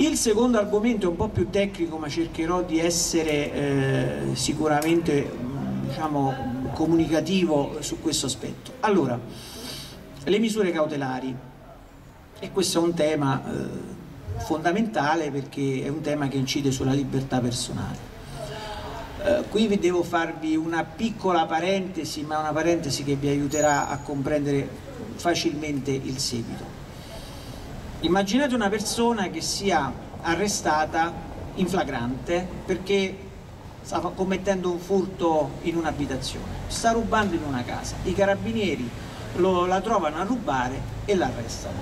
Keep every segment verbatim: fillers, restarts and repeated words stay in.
Il secondo argomento è un po' più tecnico, ma cercherò di essere eh, sicuramente diciamo, comunicativo su questo aspetto. Allora, le misure cautelari, e questo è un tema eh, fondamentale perché è un tema che incide sulla libertà personale. Eh, qui vi devo farvi una piccola parentesi, ma una parentesi che vi aiuterà a comprendere facilmente il seguito. Immaginate una persona che sia arrestata in flagrante perché sta commettendo un furto in un'abitazione, sta rubando in una casa, i carabinieri lo, la trovano a rubare e l'arrestano.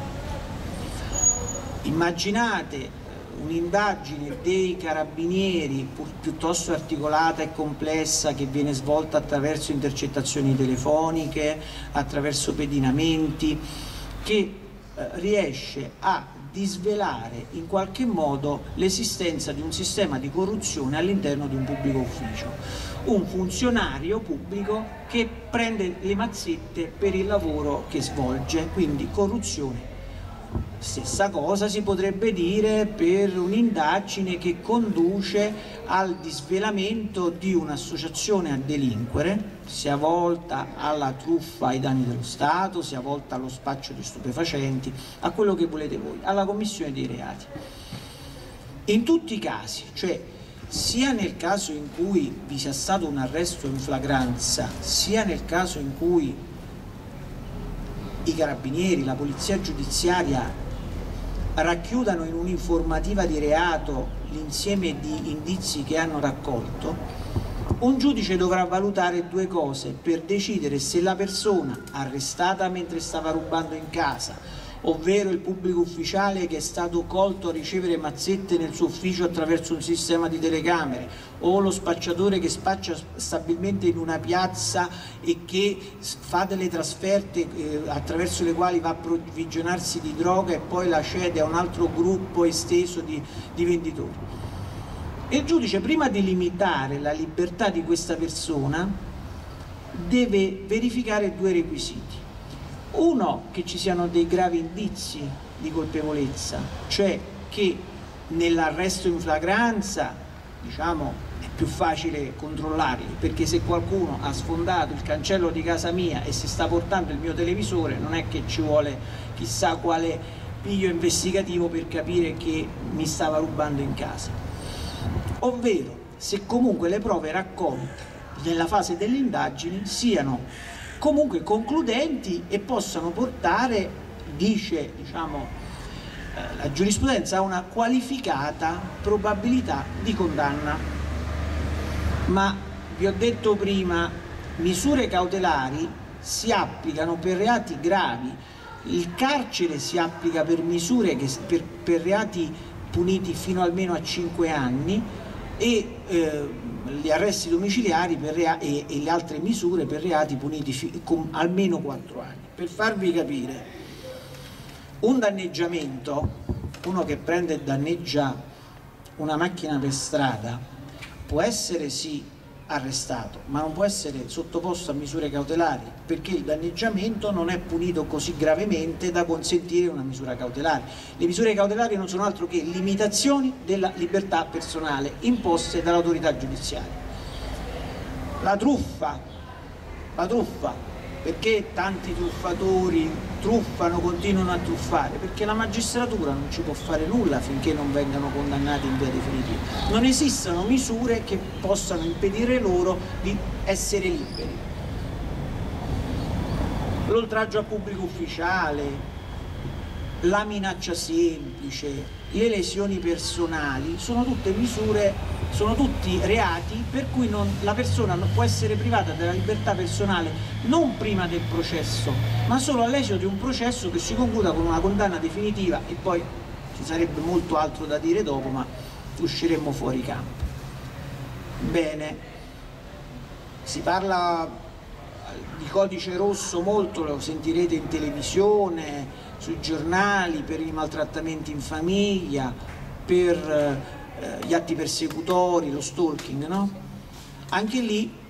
Immaginate un'indagine dei carabinieri piuttosto articolata e complessa che viene svolta attraverso intercettazioni telefoniche, attraverso pedinamenti, che riesce a disvelare in qualche modo l'esistenza di un sistema di corruzione all'interno di un pubblico ufficio, un funzionario pubblico che prende le mazzette per il lavoro che svolge, quindi corruzione. Stessa cosa si potrebbe dire per un'indagine che conduce al disvelamento di un'associazione a delinquere, sia volta alla truffa ai danni dello Stato, sia volta allo spaccio di stupefacenti, a quello che volete voi, alla commissione dei reati. In tutti i casi, cioè sia nel caso in cui vi sia stato un arresto in flagranza, sia nel caso in cui i carabinieri, la polizia giudiziaria racchiudano in un'informativa di reato l'insieme di indizi che hanno raccolto, un giudice dovrà valutare due cose per decidere se la persona arrestata mentre stava rubando in casa, ovvero il pubblico ufficiale che è stato colto a ricevere mazzette nel suo ufficio attraverso un sistema di telecamere, o lo spacciatore che spaccia stabilmente in una piazza e che fa delle trasferte eh, attraverso le quali va a approvvigionarsi di droga e poi la cede a un altro gruppo esteso di, di venditori. E il giudice, prima di limitare la libertà di questa persona, deve verificare due requisiti. Uno, che ci siano dei gravi indizi di colpevolezza, cioè che nell'arresto in flagranza, diciamo, è più facile controllarli, perché se qualcuno ha sfondato il cancello di casa mia e si sta portando il mio televisore, non è che ci vuole chissà quale piglio investigativo per capire che mi stava rubando in casa. Ovvero, se comunque le prove raccolte nella fase delle indagini siano comunque concludenti e possano portare, dice diciamo, eh, la giurisprudenza, a una qualificata probabilità di condanna. Ma vi ho detto prima, misure cautelari si applicano per reati gravi, il carcere si applica per misure che, per, per reati puniti fino almeno a cinque anni e eh, gli arresti domiciliari per e, e le altre misure per reati puniti con almeno quattro anni. Per farvi capire, un danneggiamento, uno che prende e danneggia una macchina per strada, può essere sì arrestato, ma non può essere sottoposto a misure cautelari, perché il danneggiamento non è punito così gravemente da consentire una misura cautelare. Le misure cautelari non sono altro che limitazioni della libertà personale imposte dall'autorità giudiziaria. La truffa, la truffa, perché tanti truffatori truffano, continuano a truffare? Perché la magistratura non ci può fare nulla finché non vengano condannati in via definitiva. Non esistono misure che possano impedire loro di essere liberi. L'oltraggio a pubblico ufficiale, la minaccia semplice, le lesioni personali sono tutte misure, sono tutti reati per cui non, la persona non può essere privata della libertà personale non prima del processo, ma solo all'esito di un processo che si concluda con una condanna definitiva, e poi ci sarebbe molto altro da dire dopo, ma usciremmo fuori campo. Bene, si parla di codice rosso molto, lo sentirete in televisione, sui giornali, per i maltrattamenti in famiglia, per eh, gli atti persecutori, lo stalking, no? Anche lì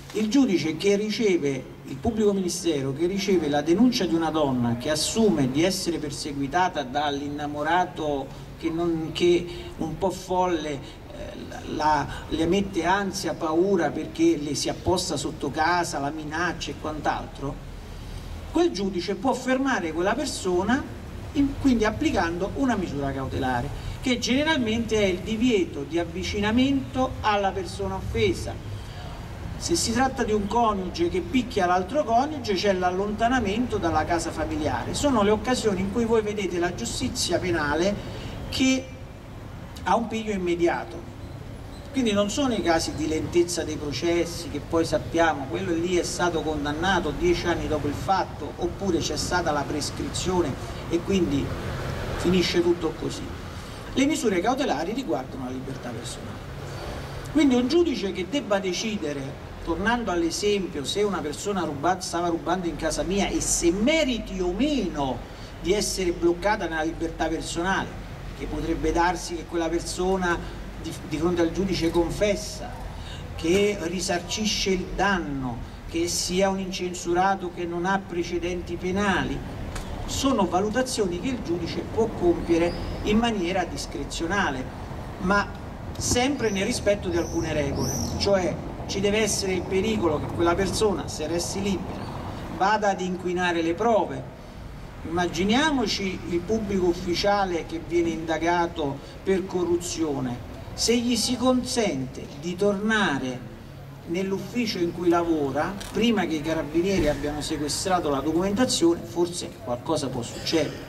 il giudice che riceve, il pubblico ministero che riceve la denuncia di una donna che assume di essere perseguitata dall'innamorato che, non, che un po' folle eh, la, le mette ansia, paura perché le si apposta sotto casa, la minaccia e quant'altro, quel giudice può fermare quella persona, in, quindi applicando una misura cautelare, che generalmente è il divieto di avvicinamento alla persona offesa. Se si tratta di un coniuge che picchia l'altro coniuge, c'è l'allontanamento dalla casa familiare. Sono le occasioni in cui voi vedete la giustizia penale che ha un piglio immediato. Quindi non sono i casi di lentezza dei processi, che poi sappiamo quello lì è stato condannato dieci anni dopo il fatto, oppure c'è stata la prescrizione e quindi finisce tutto così. Le misure cautelari riguardano la libertà personale. Quindi un giudice che debba decidere, tornando all'esempio, se una persona rubato, stava rubando in casa mia e se meriti o meno di essere bloccata nella libertà personale, che potrebbe darsi che quella persona di, di fronte al giudice confessa, che risarcisce il danno, che sia un incensurato che non ha precedenti penali, sono valutazioni che il giudice può compiere in maniera discrezionale, ma sempre nel rispetto di alcune regole, cioè ci deve essere il pericolo che quella persona, se resti libera, vada ad inquinare le prove. Immaginiamoci il pubblico ufficiale che viene indagato per corruzione, se gli si consente di tornare nell'ufficio in cui lavora prima che i carabinieri abbiano sequestrato la documentazione, forse qualcosa può succedere.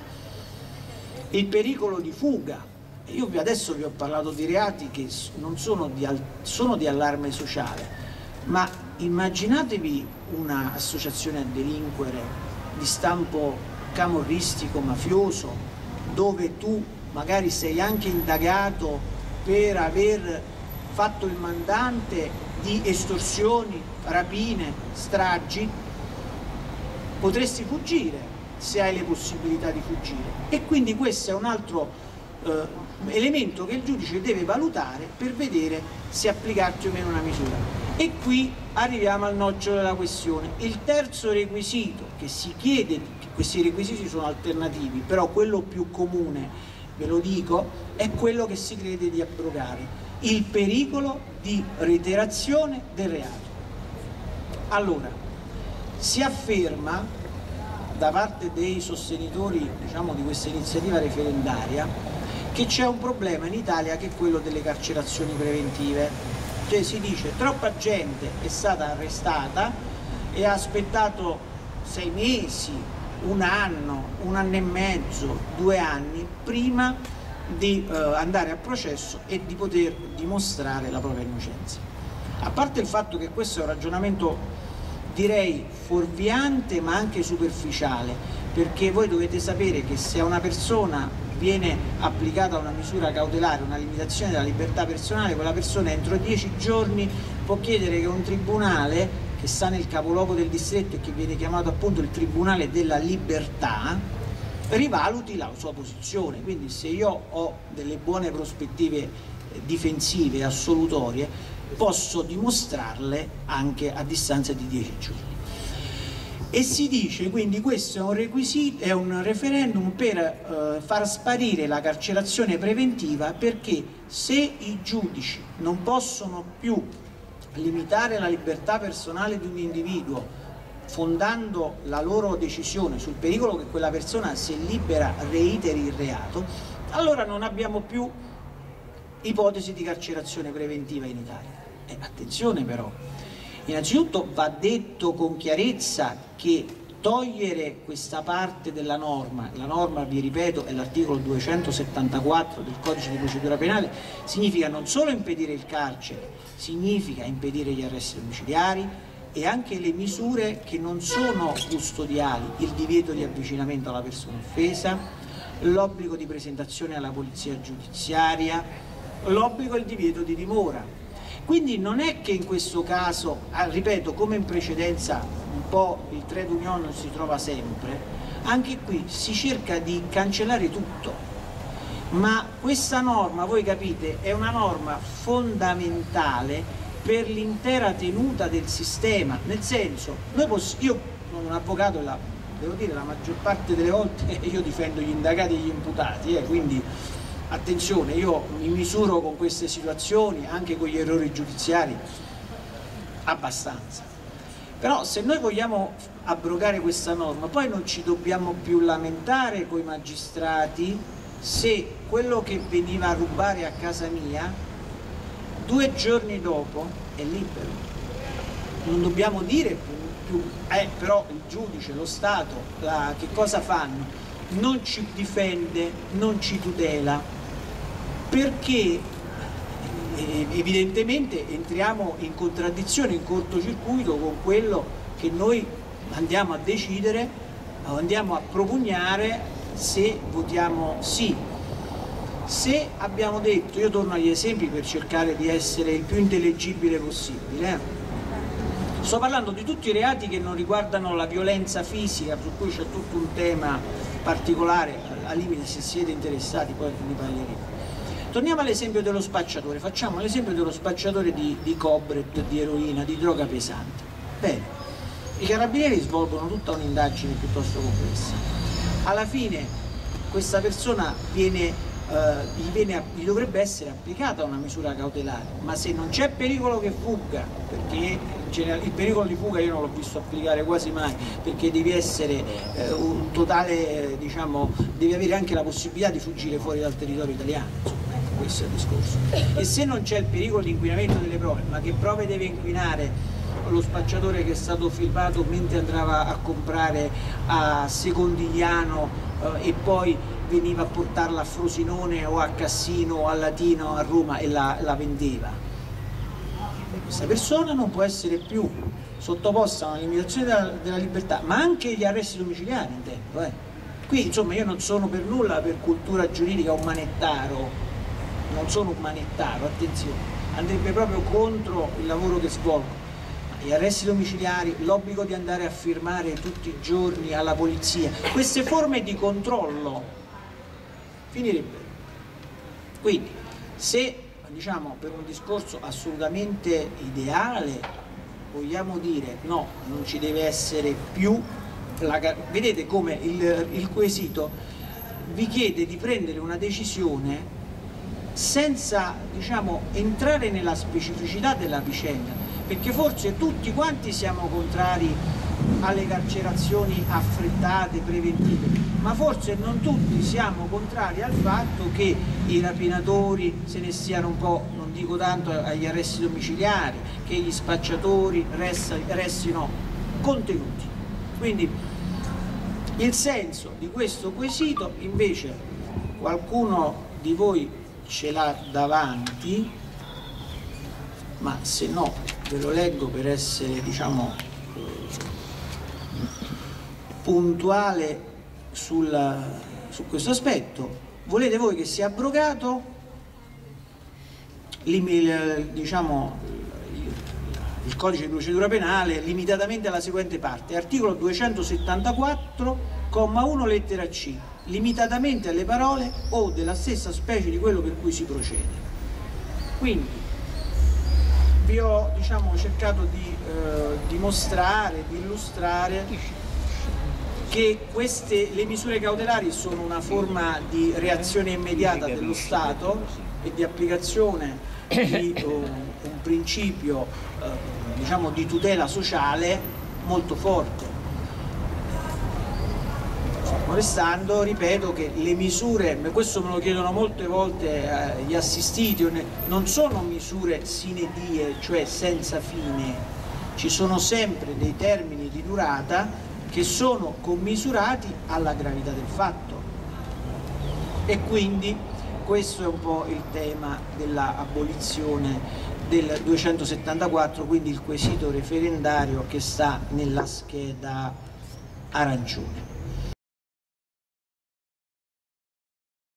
Il pericolo di fuga. Io adesso vi ho parlato di reati che non sono di, sono di allarme sociale, ma immaginatevi un'associazione a delinquere di stampo camorristico, mafioso, dove tu magari sei anche indagato per aver fatto il mandante di estorsioni, rapine, stragi, potresti fuggire se hai le possibilità di fuggire. E quindi questo è un altro eh, elemento che il giudice deve valutare per vedere se applicarti o meno una misura. E qui arriviamo al nocciolo della questione. Il terzo requisito che si chiede, questi requisiti sono alternativi, però quello più comune, ve lo dico, è quello che si crede di abrogare: il pericolo di reiterazione del reato. Allora, si afferma da parte dei sostenitori, diciamo, di questa iniziativa referendaria che c'è un problema in Italia che è quello delle carcerazioni preventive. Cioè si dice troppa gente è stata arrestata e ha aspettato sei mesi, un anno, un anno e mezzo, due anni prima di eh, andare a processo e di poter dimostrare la propria innocenza. A parte il fatto che questo è un ragionamento, direi, fuorviante ma anche superficiale, perché voi dovete sapere che se a una persona viene applicata una misura cautelare, una limitazione della libertà personale, quella persona entro dieci giorni può chiedere che un tribunale che sta nel capoluogo del distretto e che viene chiamato appunto il Tribunale della Libertà rivaluti la sua posizione. Quindi se io ho delle buone prospettive difensive assolutorie, posso dimostrarle anche a distanza di dieci giorni. E si dice quindi questo è un requisito, è un referendum per eh, far sparire la carcerazione preventiva, perché se i giudici non possono più limitare la libertà personale di un individuo fondando la loro decisione sul pericolo che quella persona, se libera, reiteri il reato, allora non abbiamo più ipotesi di carcerazione preventiva in Italia. E attenzione però, innanzitutto va detto con chiarezza che togliere questa parte della norma, la norma, vi ripeto, è l'articolo duecentosettantaquattro del Codice di procedura penale, significa non solo impedire il carcere, significa impedire gli arresti domiciliari e anche le misure che non sono custodiali, il divieto di avvicinamento alla persona offesa, l'obbligo di presentazione alla polizia giudiziaria, l'obbligo e il divieto di dimora. Quindi non è che in questo caso, ah, ripeto, come in precedenza un po' il trade union si trova sempre, anche qui si cerca di cancellare tutto, ma questa norma, voi capite, è una norma fondamentale per l'intera tenuta del sistema, nel senso, noi io sono un avvocato e la, devo dire la maggior parte delle volte io difendo gli indagati e gli imputati, eh, quindi attenzione, io mi misuro con queste situazioni, anche con gli errori giudiziari, abbastanza. Però se noi vogliamo abrogare questa norma, poi non ci dobbiamo più lamentare coi magistrati se quello che veniva a rubare a casa mia, due giorni dopo è libero. Non dobbiamo dire più, più eh, però il giudice, lo Stato, la, che cosa fanno? Non ci difende, non ci tutela, perché evidentemente entriamo in contraddizione, in cortocircuito con quello che noi andiamo a decidere o andiamo a propugnare se votiamo sì. Se abbiamo detto, io torno agli esempi per cercare di essere il più intelligibile possibile, eh? Sto parlando di tutti i reati che non riguardano la violenza fisica, su cui c'è tutto un tema particolare, al limite se siete interessati poi ne parleremo. Torniamo all'esempio dello spacciatore, facciamo l'esempio dello spacciatore di, di Cobret, di eroina, di droga pesante. Bene, i carabinieri svolgono tutta un'indagine piuttosto complessa. Alla fine questa persona viene, eh, gli, viene, gli dovrebbe essere applicata una misura cautelare, ma se non c'è pericolo che fugga, perché il pericolo di fuga io non l'ho visto applicare quasi mai, perché devi essere eh, un totale, eh, diciamo, devi avere anche la possibilità di fuggire fuori dal territorio italiano. Questo è il discorso. E se non c'è il pericolo di inquinamento delle prove, ma che prove deve inquinare lo spacciatore che è stato filmato mentre andava a comprare a Secondigliano eh, e poi veniva a portarla a Frosinone o a Cassino o a Latino a Roma e la, la vendeva? Questa persona non può essere più sottoposta a una limitazione della, della libertà, ma anche gli arresti domiciliari intendo. Eh. Qui insomma io non sono per nulla per cultura giuridica un manettaro, non sono un manettaro, attenzione, andrebbe proprio contro il lavoro che svolgo. Gli arresti domiciliari, l'obbligo di andare a firmare tutti i giorni alla polizia, queste forme di controllo finirebbero. Quindi se, diciamo, per un discorso assolutamente ideale vogliamo dire no, non ci deve essere più la, vedete come il, il quesito vi chiede di prendere una decisione senza, diciamo, entrare nella specificità della vicenda, perché forse tutti quanti siamo contrari alle carcerazioni affrettate, preventive, ma forse non tutti siamo contrari al fatto che i rapinatori se ne stiano un po', non dico tanto agli arresti domiciliari, che gli spacciatori restino contenuti. Quindi il senso di questo quesito, invece qualcuno di voi ce l'ha davanti, ma se no ve lo leggo per essere, diciamo, puntuale sul, su questo aspetto. Volete voi che sia abrogato il, diciamo, il codice di procedura penale limitatamente alla seguente parte, articolo duecentosettantaquattro, comma uno, lettera C, limitatamente alle parole o della stessa specie di quello per cui si procede. Quindi vi ho, diciamo, cercato di eh, dimostrare, di illustrare che queste, le misure cautelari sono una forma di reazione immediata dello Stato e di applicazione di uh, un principio uh, diciamo di tutela sociale molto forte. Fermo restando, ripeto che le misure, questo me lo chiedono molte volte eh, gli assistiti, non sono misure sine die, cioè senza fine, ci sono sempre dei termini di durata che sono commisurati alla gravità del fatto, e quindi questo è un po' il tema dell'abolizione del duecentosettantaquattro, quindi il quesito referendario che sta nella scheda arancione.